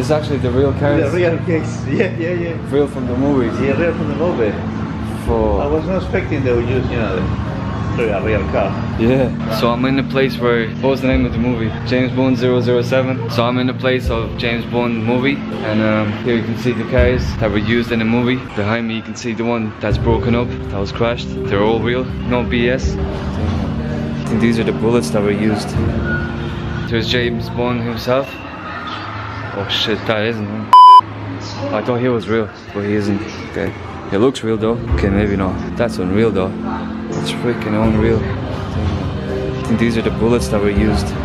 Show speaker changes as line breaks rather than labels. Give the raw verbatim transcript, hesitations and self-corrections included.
This is actually the real cars.
The real case. Yeah, yeah, yeah.
Real from the movies.
Yeah, real from the movie.
For...
I was not expecting they would use, you know, the real, real car.
Yeah. So I'm in the place where, what was the name of the movie? James Bond zero zero seven. So I'm in the place of James Bond movie, and um, here you can see the cars that were used in the movie. Behind me you can see the one that's broken up, that was crashed. They're all real, no B S. I think these are the bullets that were used. There's James Bond himself. Oh shit, that isn't him. I thought he was real, but he isn't. Okay. It looks real though. Okay, maybe not. That's unreal though. It's freaking unreal. I think these are the bullets that were used.